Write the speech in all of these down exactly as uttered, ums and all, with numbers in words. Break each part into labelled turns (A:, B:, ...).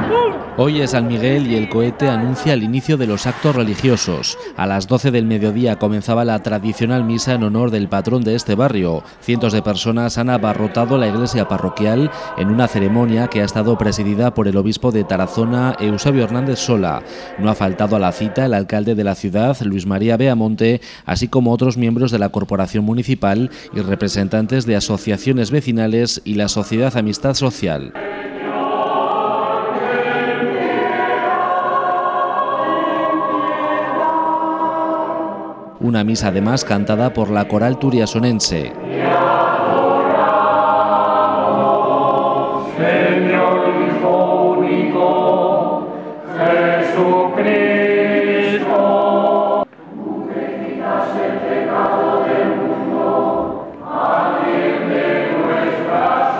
A: Hoy es San Miguel y el cohete anuncia el inicio de los actos religiosos. A las doce del mediodía comenzaba la tradicional misa en honor del patrón de este barrio. Cientos de personas han abarrotado la iglesia parroquial en una ceremonia que ha estado presidida por el obispo de Tarazona, Eusebio Hernández Sola. No ha faltado a la cita el alcalde de la ciudad, Luis María Beamonte, así como otros miembros de la corporación municipal y representantes de asociaciones vecinales y la Sociedad Amistad Social. Una misa además cantada por la coral turiasonense.
B: Señor Hijo único, Jesucristo, tú que quitas el pecado del mundo, atiende nuestra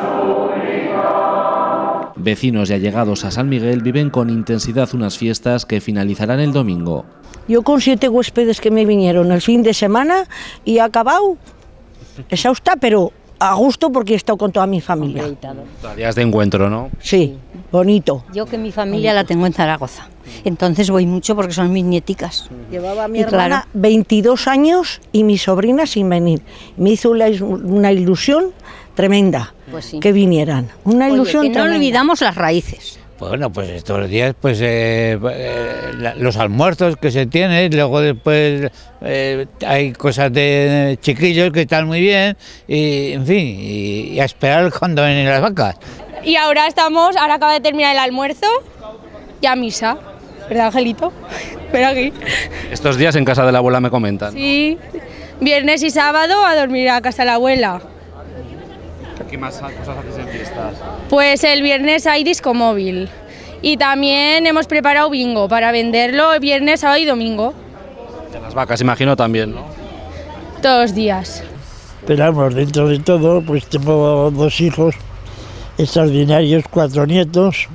B: súplica.
A: Vecinos y allegados a San Miguel viven con intensidad unas fiestas que finalizarán el domingo.
C: Yo con siete huéspedes que me vinieron el fin de semana y he acabado exhausta, pero a gusto porque he estado con toda mi familia.
A: Días de encuentro, ¿no?
C: Sí, bonito.
D: Yo que mi familia la tengo en Zaragoza, entonces voy mucho porque son mis nieticas.
C: Llevaba mi
D: y
C: hermana
D: claro,
C: veintidós años y mi sobrina sin venir. Me hizo una, una ilusión tremenda
D: pues sí.
C: que vinieran. Una
D: Oye,
C: ilusión
D: que no
C: tremenda.
D: olvidamos las raíces.
E: Bueno, pues estos los días, pues eh, eh, los almuerzos que se tienen, luego después eh, hay cosas de chiquillos que están muy bien, y en fin, y, y a esperar cuando vienen las vacas.
F: Y ahora estamos, ahora acaba de terminar el almuerzo y a misa, ¿verdad, Angelito? Ven aquí.
A: Estos días en casa de la abuela me comentan.
F: Sí, viernes y sábado a dormir a casa de la abuela.
A: ¿Qué más cosas haces en fiestas?
F: Pues el viernes hay disco móvil y también hemos preparado bingo para venderlo el viernes, sábado y domingo.
A: De las vacas, imagino también, ¿no?
F: Todos los días.
G: Pero vamos, dentro de todo, pues tengo dos hijos extraordinarios, cuatro nietos,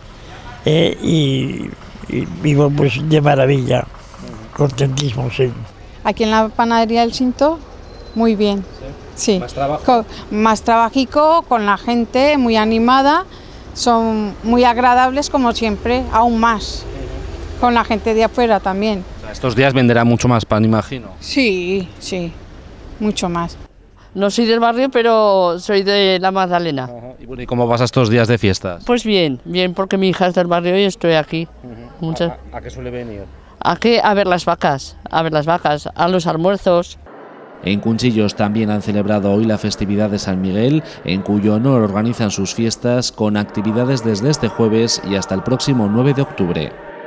G: eh, y, y vivo pues de maravilla, contentísimo, sí.
H: Aquí en la panadería del Cinto, muy bien. Sí,
A: ¿Más trabajo?
H: Con, más trabajico, con la gente muy animada, son muy agradables como siempre, aún más, con la gente de afuera también.
A: O sea, estos días venderá mucho más pan, imagino.
H: Sí, sí, mucho más.
I: No soy del barrio, pero soy de la Magdalena.
A: Uh-huh. Y, bueno, ¿y cómo vas estos días de fiestas?
I: Pues bien, bien, porque mi hija es del barrio y estoy aquí.
A: Uh-huh.
I: Muchas...
A: ¿A, a qué suele venir?
I: ¿A qué? A ver las vacas, a ver las vacas, a los almuerzos.
A: En Cunchillos también han celebrado hoy la festividad de San Miguel, en cuyo honor organizan sus fiestas con actividades desde este jueves y hasta el próximo nueve de octubre.